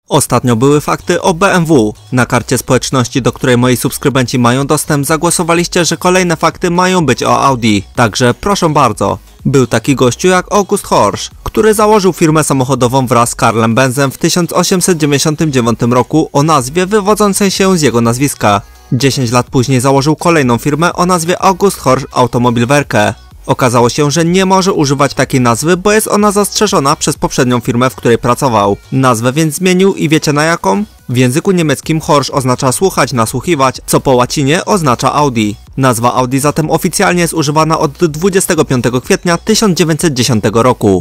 Ostatnio były fakty o BMW. Na karcie społeczności, do której moi subskrybenci mają dostęp, zagłosowaliście, że kolejne fakty mają być o Audi. Także proszę bardzo. Był taki gościu jak August Horch, który założył firmę samochodową wraz z Karlem Benzem w 1899 roku o nazwie wywodzącej się z jego nazwiska. 10 lat później założył kolejną firmę o nazwie August Horch Automobilwerke. Okazało się, że nie może używać takiej nazwy, bo jest ona zastrzeżona przez poprzednią firmę, w której pracował. Nazwę więc zmienił i wiecie na jaką? W języku niemieckim Horch oznacza słuchać, nasłuchiwać, co po łacinie oznacza Audi. Nazwa Audi zatem oficjalnie jest używana od 25 kwietnia 1910 roku.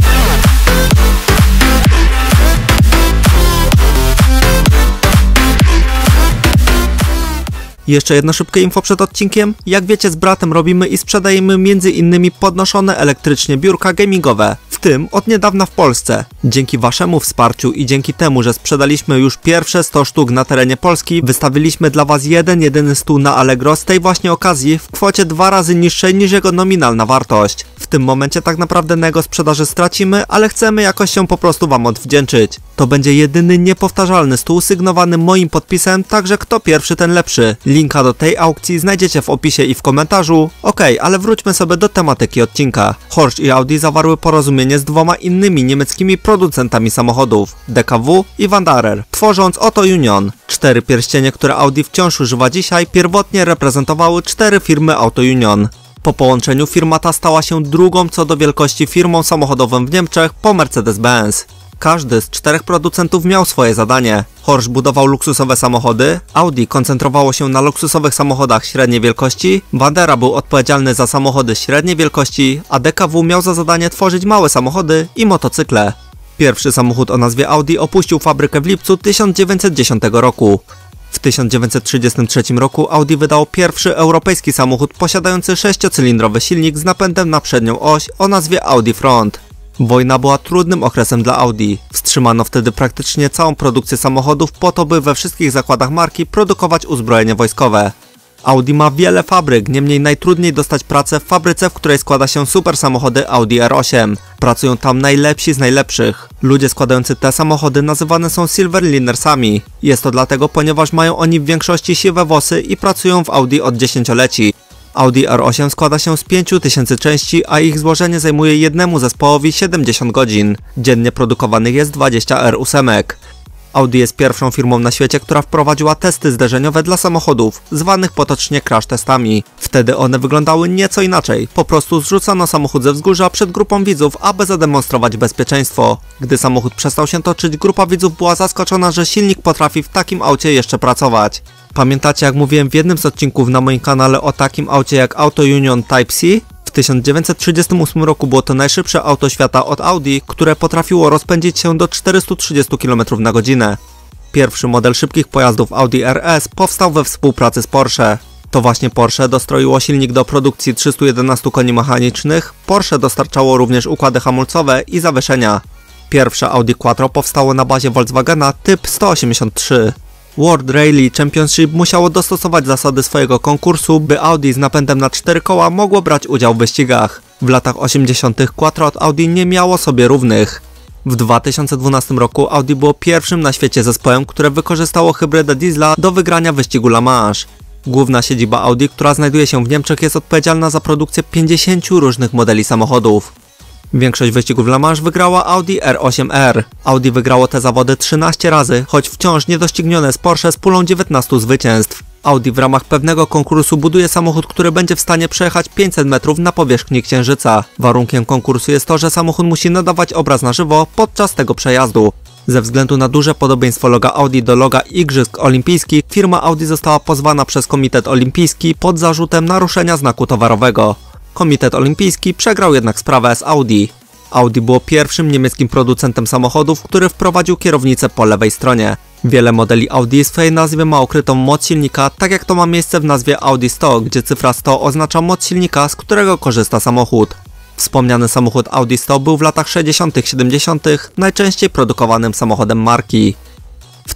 Jeszcze jedno szybkie info przed odcinkiem. Jak wiecie, z bratem robimy i sprzedajemy m.in. podnoszone elektrycznie biurka gamingowe, w tym od niedawna w Polsce. Dzięki waszemu wsparciu i dzięki temu, że sprzedaliśmy już pierwsze 100 sztuk na terenie Polski, wystawiliśmy dla was jedyny stół na Allegro z tej właśnie okazji w kwocie 2 razy niższej niż jego nominalna wartość. W tym momencie tak naprawdę na jego sprzedaży stracimy, ale chcemy jakoś się po prostu wam odwdzięczyć. To będzie jedyny niepowtarzalny stół sygnowany moim podpisem, także kto pierwszy, ten lepszy. Linka do tej aukcji znajdziecie w opisie i w komentarzu. Okej, ale wróćmy sobie do tematyki odcinka. Horch i Audi zawarły porozumienie z dwoma innymi niemieckimi producentami samochodów, DKW i Wanderer, tworząc Auto Union. 4 pierścienie, które Audi wciąż używa dzisiaj, pierwotnie reprezentowały 4 firmy Auto Union. Po połączeniu firma ta stała się drugą co do wielkości firmą samochodową w Niemczech po Mercedes-Benz. Każdy z 4 producentów miał swoje zadanie. Horch budował luksusowe samochody, Audi koncentrowało się na luksusowych samochodach średniej wielkości, Wanderer był odpowiedzialny za samochody średniej wielkości, a DKW miał za zadanie tworzyć małe samochody i motocykle. Pierwszy samochód o nazwie Audi opuścił fabrykę w lipcu 1910 roku. W 1933 roku Audi wydało pierwszy europejski samochód posiadający 6-cylindrowy silnik z napędem na przednią oś o nazwie Audi Front. Wojna była trudnym okresem dla Audi. Wstrzymano wtedy praktycznie całą produkcję samochodów po to, by we wszystkich zakładach marki produkować uzbrojenie wojskowe. Audi ma wiele fabryk, niemniej najtrudniej dostać pracę w fabryce, w której składa się super samochody Audi R8. Pracują tam najlepsi z najlepszych. Ludzie składający te samochody nazywane są Silverlinersami. Jest to dlatego, ponieważ mają oni w większości siwe włosy i pracują w Audi od dziesięcioleci. Audi R8 składa się z 5000 części, a ich złożenie zajmuje jednemu zespołowi 70 godzin. Dziennie produkowanych jest 20 R8. Audi jest pierwszą firmą na świecie, która wprowadziła testy zderzeniowe dla samochodów, zwanych potocznie crash testami. Wtedy one wyglądały nieco inaczej. Po prostu zrzucano samochód ze wzgórza przed grupą widzów, aby zademonstrować bezpieczeństwo. Gdy samochód przestał się toczyć, grupa widzów była zaskoczona, że silnik potrafi w takim aucie jeszcze pracować. Pamiętacie, jak mówiłem w jednym z odcinków na moim kanale o takim aucie jak Auto Union Type-C? W 1938 roku było to najszybsze auto świata od Audi, które potrafiło rozpędzić się do 430 km na godzinę. Pierwszy model szybkich pojazdów Audi RS powstał we współpracy z Porsche. To właśnie Porsche dostroiło silnik do produkcji 311 koni mechanicznych, Porsche dostarczało również układy hamulcowe i zawieszenia. Pierwsze Audi Quattro powstało na bazie Volkswagena typ 183. World Rally Championship musiało dostosować zasady swojego konkursu, by Audi z napędem na 4 koła mogło brać udział w wyścigach. W latach 80. Quattro od Audi nie miało sobie równych. W 2012 roku Audi było pierwszym na świecie zespołem, które wykorzystało hybrydę diesla do wygrania wyścigu La Manche. Główna siedziba Audi, która znajduje się w Niemczech, jest odpowiedzialna za produkcję 50 różnych modeli samochodów. Większość wyścigów La Manche wygrała Audi R8R. Audi wygrało te zawody 13 razy, choć wciąż niedoścignione z Porsche z pulą 19 zwycięstw. Audi w ramach pewnego konkursu buduje samochód, który będzie w stanie przejechać 500 metrów na powierzchni Księżyca. Warunkiem konkursu jest to, że samochód musi nadawać obraz na żywo podczas tego przejazdu. Ze względu na duże podobieństwo loga Audi do loga Igrzysk Olimpijskich, firma Audi została pozwana przez Komitet Olimpijski pod zarzutem naruszenia znaku towarowego. Komitet Olimpijski przegrał jednak sprawę z Audi. Audi było pierwszym niemieckim producentem samochodów, który wprowadził kierownicę po lewej stronie. Wiele modeli Audi w swojej nazwie ma ukrytą moc silnika, tak jak to ma miejsce w nazwie Audi 100, gdzie cyfra 100 oznacza moc silnika, z którego korzysta samochód. Wspomniany samochód Audi 100 był w latach 60-70 najczęściej produkowanym samochodem marki. W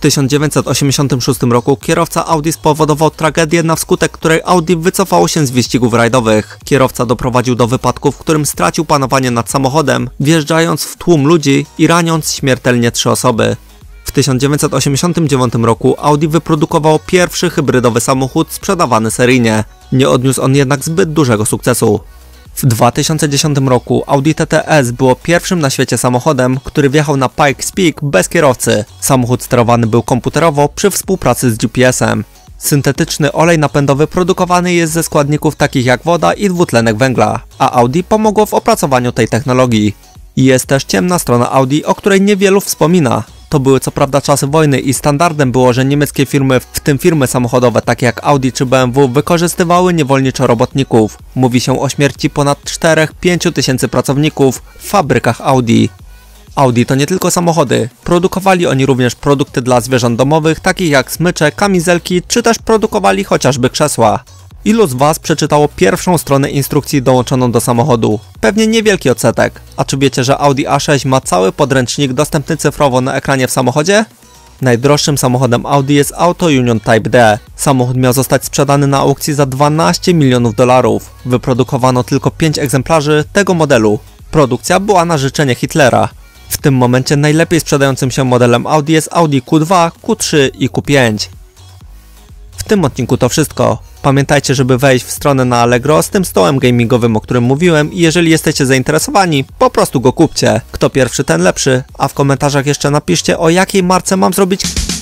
1986 roku kierowca Audi spowodował tragedię, na skutek której Audi wycofało się z wyścigów rajdowych. Kierowca doprowadził do wypadku, w którym stracił panowanie nad samochodem, wjeżdżając w tłum ludzi i raniąc śmiertelnie 3 osoby. W 1989 roku Audi wyprodukowało pierwszy hybrydowy samochód sprzedawany seryjnie. Nie odniósł on jednak zbyt dużego sukcesu. W 2010 roku Audi TTS było pierwszym na świecie samochodem, który wjechał na Pikes Peak bez kierowcy. Samochód sterowany był komputerowo przy współpracy z GPS-em. Syntetyczny olej napędowy produkowany jest ze składników takich jak woda i dwutlenek węgla, a Audi pomogło w opracowaniu tej technologii. Jest też ciemna strona Audi, o której niewielu wspomina. To były co prawda czasy wojny i standardem było, że niemieckie firmy, w tym firmy samochodowe takie jak Audi czy BMW, wykorzystywały niewolniczo robotników. Mówi się o śmierci ponad 4–5 tysięcy pracowników w fabrykach Audi. Audi to nie tylko samochody, produkowali oni również produkty dla zwierząt domowych, takich jak smycze, kamizelki, czy też produkowali chociażby krzesła. Ilu z Was przeczytało pierwszą stronę instrukcji dołączoną do samochodu? Pewnie niewielki odsetek. A czy wiecie, że Audi A6 ma cały podręcznik dostępny cyfrowo na ekranie w samochodzie? Najdroższym samochodem Audi jest Auto Union Type D. Samochód miał zostać sprzedany na aukcji za 12 milionów dolarów. Wyprodukowano tylko 5 egzemplarzy tego modelu. Produkcja była na życzenie Hitlera. W tym momencie najlepiej sprzedającym się modelem Audi jest Audi Q2, Q3 i Q5. W tym odcinku to wszystko. Pamiętajcie, żeby wejść w stronę na Allegro z tym stołem gamingowym, o którym mówiłem, i jeżeli jesteście zainteresowani, po prostu go kupcie. Kto pierwszy, ten lepszy, a w komentarzach jeszcze napiszcie, o jakiej marce mam zrobić